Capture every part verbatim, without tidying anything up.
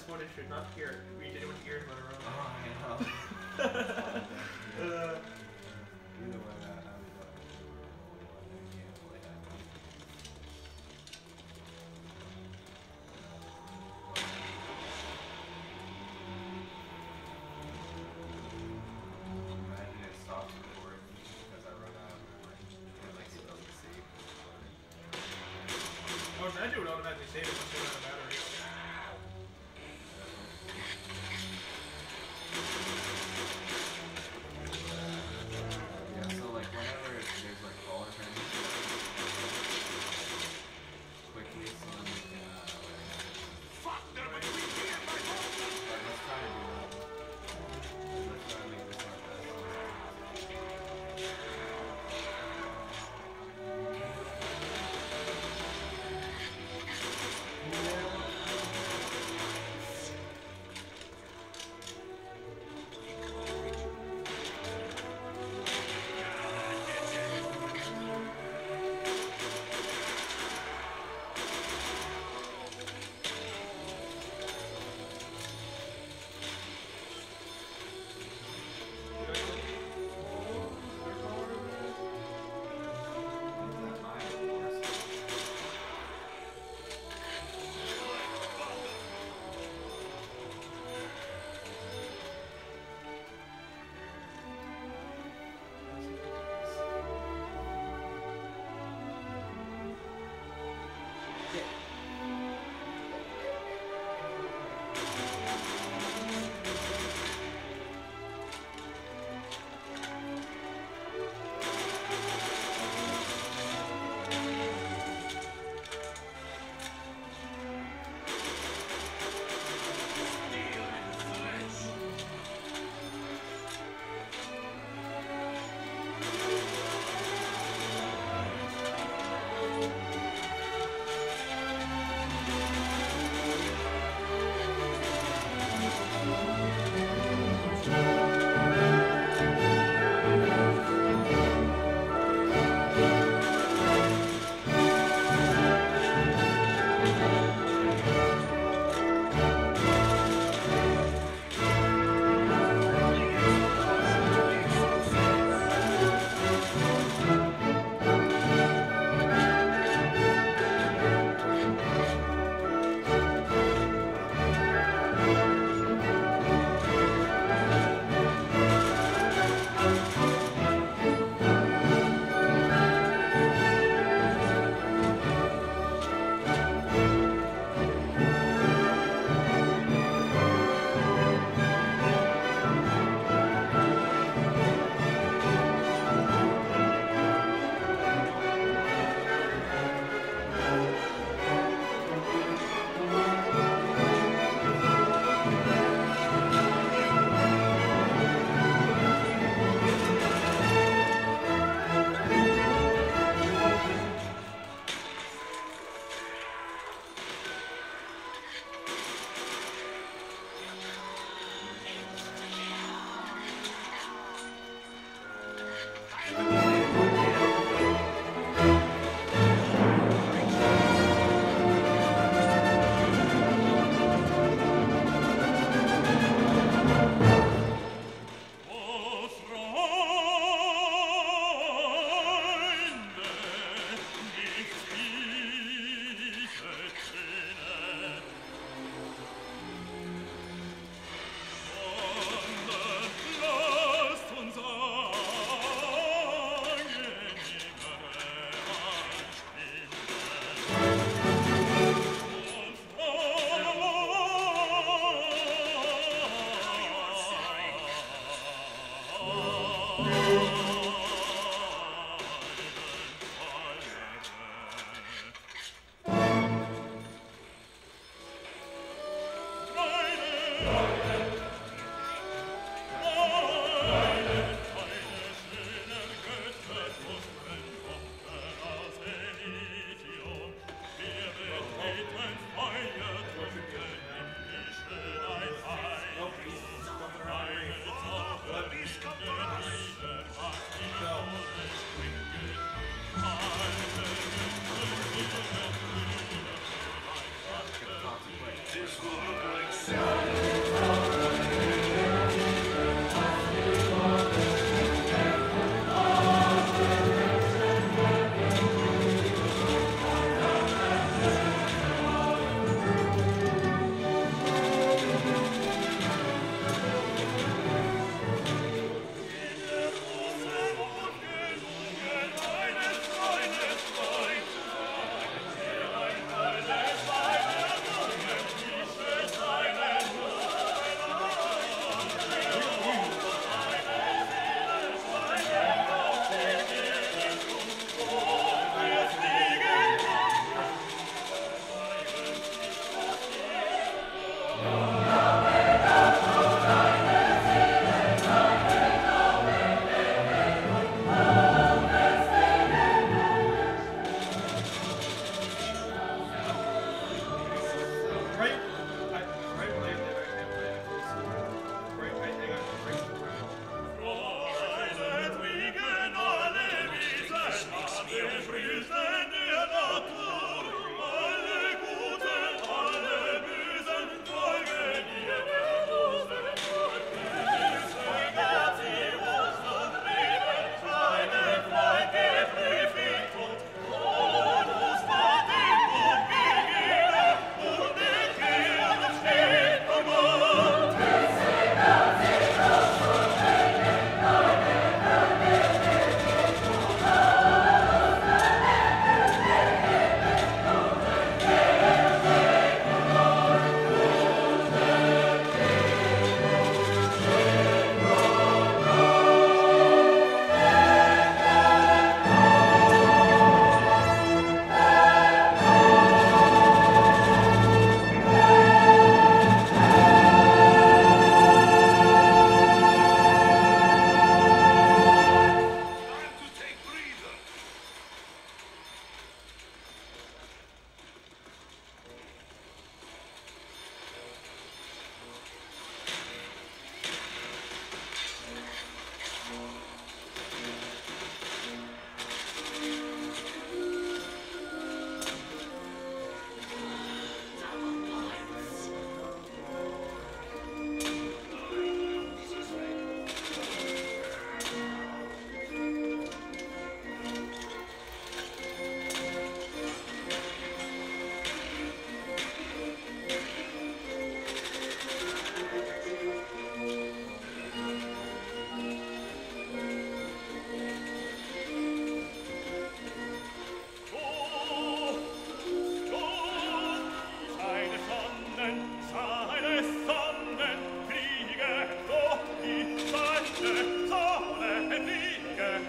what it should not hear. Read anyone's ears run around. Oh, I know. uh, Either way, I have uh, can't play that. Imagine it stops recording because I run out of memory. It like it doesn't save. oh, imagine it would automatically save it once you run out of battery. Yeah, so like whenever there's like caller transition, quickly so then we can uh fuck them right. Alright, let's try to do that. Let's try to make this our best. Yeah.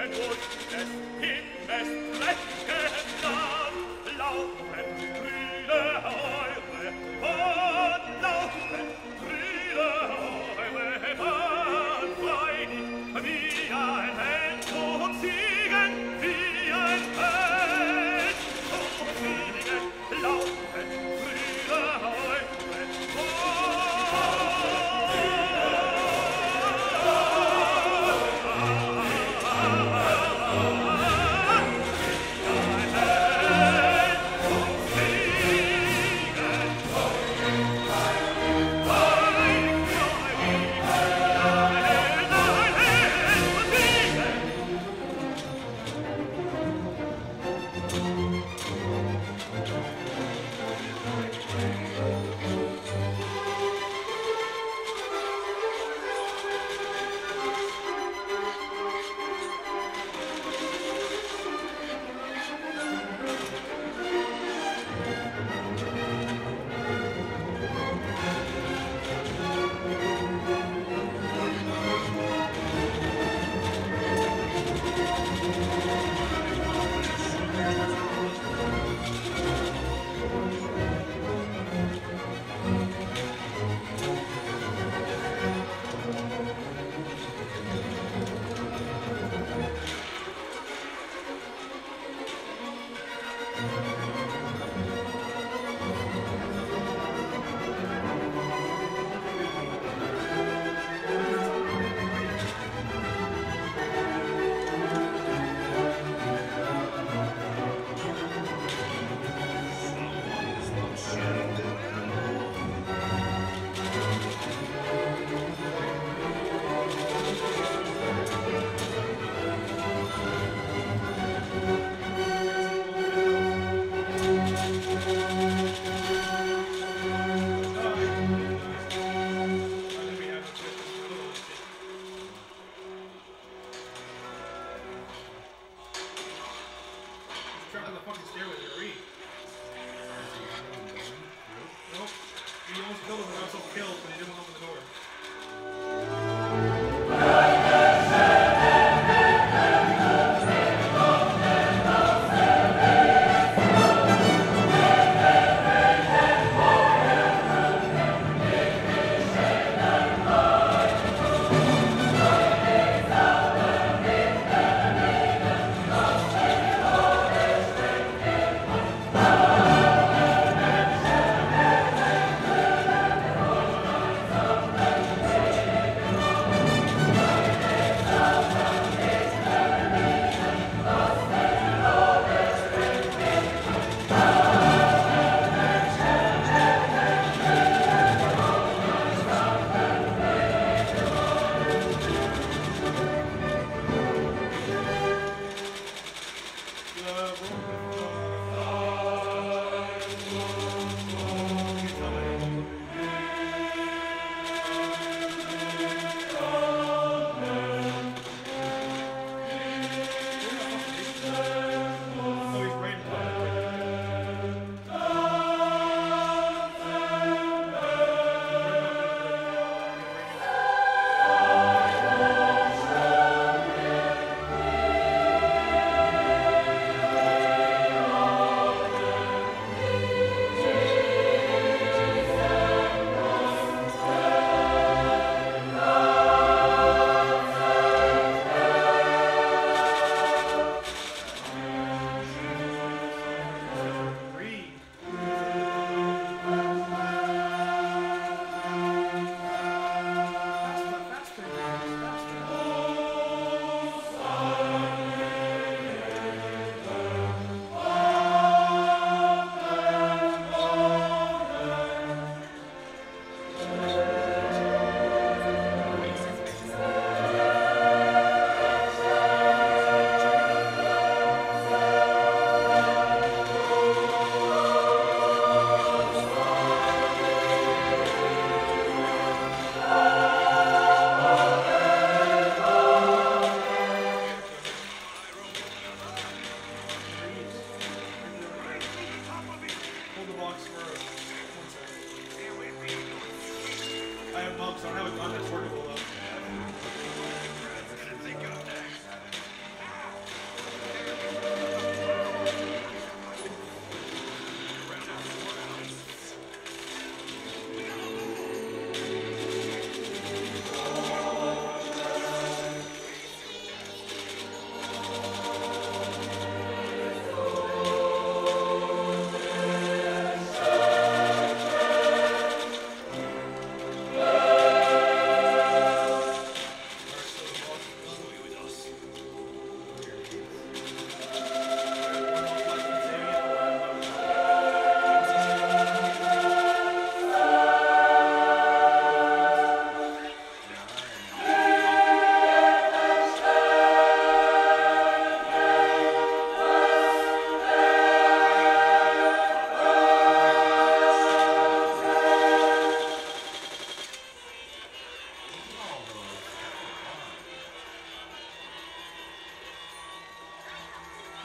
Thank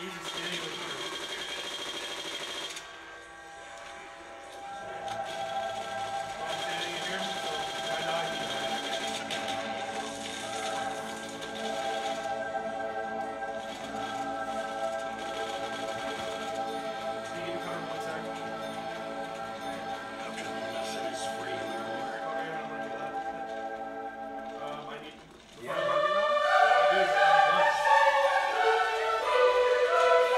He's extending with her. Well, I'm standing in here, so why not? You know? Can you get the cover one sec? After nothing is free anymore. Okay, I'm gonna do that. Um, I need. Yeah, bucket now? I do, but I'm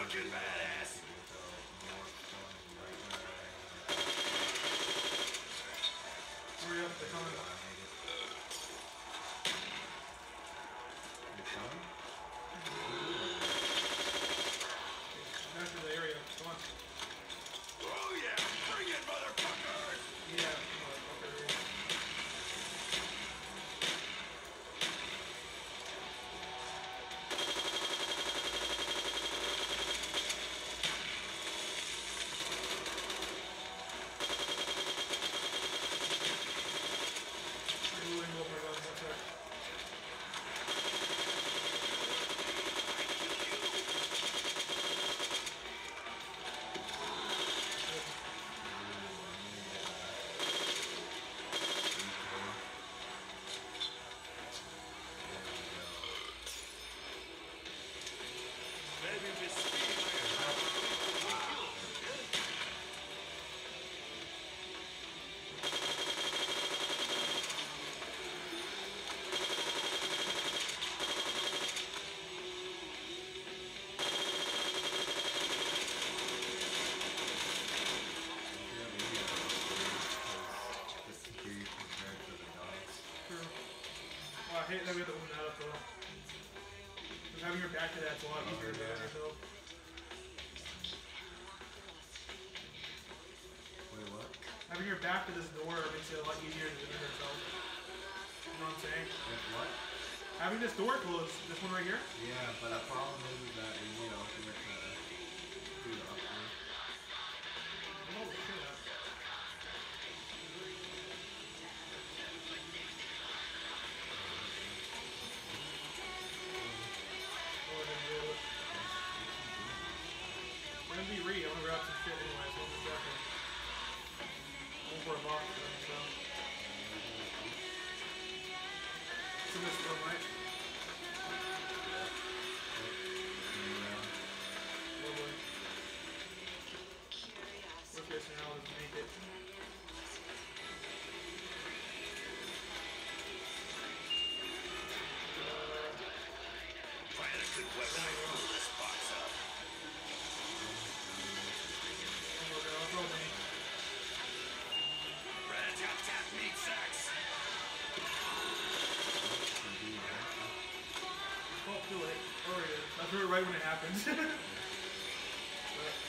fucking badass. Hurry up, they're coming. Back to the area. Come on. Oh yeah, bring it, motherfuckers! Yeah, motherfucker. Reloading over my gun, one sec. Maybe this speed might have True. Well, I hate that we have to open that up though. Because having your back to that's a lot easier than yourself. Wait, what? Having your back to this door makes it a lot easier to defend yourself. You know what I'm saying? Wait, what? Having this door closed, this one right here. Yeah, but the problem is that you need to open it to do the upgrade. Oh shit. Oh, I didn't do it. We're gonna be re. I wanna grab some shit anyway, so I'm just checking. I'm for a box then, so. It's in this room, right? Lovely. Worst case scenario is make it. find a good weapon to blow this box up. Oh, we're gonna throw me. Rat-a-tat-tat meat sacks. Oh, too late. Oh, it is. That's right when it happens. But